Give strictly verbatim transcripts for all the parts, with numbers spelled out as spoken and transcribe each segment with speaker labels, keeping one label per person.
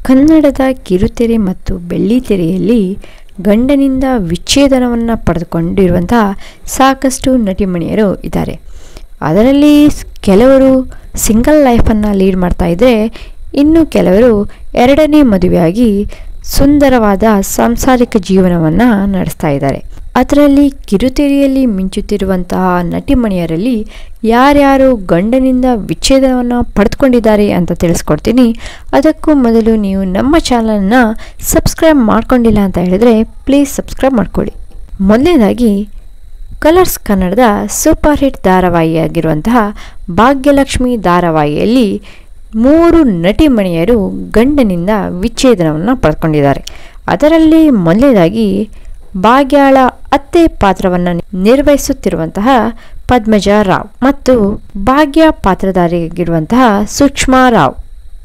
Speaker 1: ಕನ್ನಡದ ಕಿರುತೆರೆ ಮತ್ತು ಬೆಳ್ಳಿತೆರೆಯಲ್ಲಿ ಗಂಡನಿಂದ ವಿಚ್ಛೇದನವನ್ನು ಪಡೆದುಕೊಂಡಿರುವಂತಹ ಸಾಕಷ್ಟು ನಟಿಮಣಿಯರು ಇದ್ದಾರೆ. ಅದರಲ್ಲಿ ಕೆಲವರು ಸಿಂಗಲ್ ಲೈಫನ್ನು ಲೀಡ್ ಮಾಡ್ತಾ ಇದ್ದರೆ, ಇನ್ನು ಕೆಲವರು ಎರಡನೇ ಮದುವೆಯಾಗಿ ಸುಂದರವಾದ ಸಾಂಸಾರಿಕ ಜೀವನವನ್ನು ನಡೆಸ್ತಾ ಇದ್ದಾರೆ. ಅದರಲ್ಲಿ ಕಿರುತೆರೆಯಲ್ಲಿ ಮಿಂಚುತ್ತಿರುವಂತಹ ನಟಿಮಣಿಯರಲ್ಲಿ ಯಾರ್ಯಾರು ಗಂಡನಿಂದ ವಿಚ್ಛೇದನವನ್ನು ಪಡೆದುಕೊಂಡಿದ್ದಾರೆ ಅಂತ ತಿಳಿಸ್ಕೊಡ್ತೀನಿ. ಅದಕ್ಕೂ ಮೊದಲು ನೀವು ನಮ್ಮ ಚಾನಲನ್ನು ಸಬ್ಸ್ಕ್ರೈಬ್ ಮಾಡ್ಕೊಂಡಿಲ್ಲ ಅಂತ ಹೇಳಿದ್ರೆ ಪ್ಲೀಸ್ ಸಬ್ಸ್ಕ್ರೈಬ್ ಮಾಡ್ಕೊಳ್ಳಿ. ಮೊದಲನೇದಾಗಿ ಕಲರ್ಸ್ ಕನ್ನಡದ ಸೂಪರ್ ಹಿಟ್ ಧಾರಾವಾಹಿಯಾಗಿರುವಂತಹ ಭಾಗ್ಯಲಕ್ಷ್ಮಿ ಧಾರಾವಾಹಿಯಲ್ಲಿ ಮೂರು ನಟಿಮಣಿಯರು ಗಂಡನಿಂದ ವಿಚ್ಛೇದನವನ್ನು ಪಡ್ಕೊಂಡಿದ್ದಾರೆ. ಅದರಲ್ಲಿ ಮೊದಲನೇದಾಗಿ ಭಾಗ್ಯಾಳ ಅತ್ತೆ ಪಾತ್ರವನ್ನು ನಿರ್ವಹಿಸುತ್ತಿರುವಂತಹ ಪದ್ಮಜಾ ರಾವ್ ಮತ್ತು ಭಾಗ್ಯ ಪಾತ್ರಧಾರಿಯಾಗಿರುವಂತಹ ಸುಷ್ಮಾ ರಾವ್,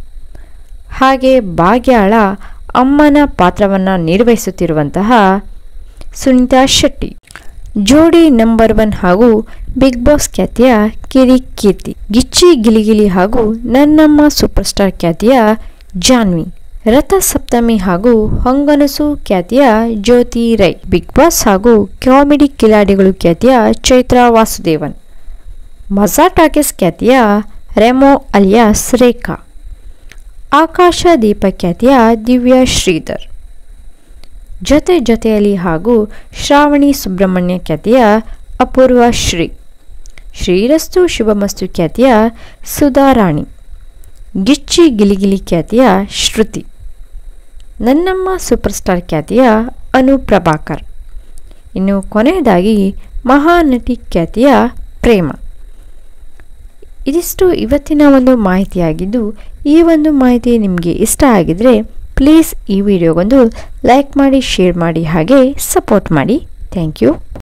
Speaker 1: ಹಾಗೆ ಭಾಗ್ಯಾಳ ಅಮ್ಮನ ಪಾತ್ರವನ್ನು ನಿರ್ವಹಿಸುತ್ತಿರುವಂತಹ ಸುನೀತಾ ಶೆಟ್ಟಿ. ಜೋಡಿ ನಂಬರ್ ಒನ್ ಹಾಗೂ ಬಿಗ್ ಬಾಸ್ ಖ್ಯಾತಿಯ ಕಿರಿ ಕೀರ್ತಿ, ಗಿಚ್ಚಿ ಗಿಲಿಗಿಲಿ ಹಾಗೂ ನನ್ನಮ್ಮ ಸೂಪರ್ ಸ್ಟಾರ್ ಖ್ಯಾತಿಯ ಜಾನ್ವಿ, ರಥ ಸಪ್ತಮಿ ಹಾಗೂ ಹೊಂಗನಸು ಖ್ಯಾತಿಯ ಜ್ಯೋತಿ ರೈ, ಬಿಗ್ ಬಾಸ್ ಹಾಗೂ ಕಾಮಿಡಿ ಕಿಲಾಡಿಗಳು ಖ್ಯಾತಿಯ ಚೈತ್ರಾ ವಾಸುದೇವನ್, ಮಜಾ ಟಾಕೀಸ್ ಖ್ಯಾತಿಯ ರೆಮೋ ಅಲಿಯಾಸ್ ರೇಖಾ, ಆಕಾಶ ದೀಪ ಖ್ಯಾತಿಯ ದಿವ್ಯಾ ಶ್ರೀಧರ್, ಜೊತೆ ಜೊತೆಯಲ್ಲಿ ಹಾಗೂ ಶ್ರಾವಣಿ ಸುಬ್ರಹ್ಮಣ್ಯ ಖ್ಯಾತಿಯ ಅಪೂರ್ವ ಶ್ರೀ, ಶ್ರೀರಸ್ತು ಶುಭಮಸ್ತು ಖ್ಯಾತಿಯ ಸುಧಾರಾಣಿ, ಗಿಚ್ಚಿ ಗಿಲಿಗಿಲಿ ಖ್ಯಾತಿಯ ಶ್ರುತಿ, ನನ್ನಮ್ಮ ಸೂಪರ್ ಸ್ಟಾರ್ ಖ್ಯಾತಿಯ ಅನು ಪ್ರಭಾಕರ್, ಇನ್ನು ಕೊನೆಯದಾಗಿ ಮಹಾನಟಿ ಖ್ಯಾತಿಯ ಪ್ರೇಮ. ಇದಿಷ್ಟು ಇವತ್ತಿನ ಒಂದು ಮಾಹಿತಿಯಾಗಿದ್ದು, ಈ ಒಂದು ಮಾಹಿತಿ ನಿಮಗೆ ಇಷ್ಟ ಆಗಿದ್ರೆ ಪ್ಲೀಸ್ ಈ ವಿಡಿಯೋಗೊಂದು ಲೈಕ್ ಮಾಡಿ, ಶೇರ್ ಮಾಡಿ, ಹಾಗೆ ಸಪೋರ್ಟ್ ಮಾಡಿ. Thank you.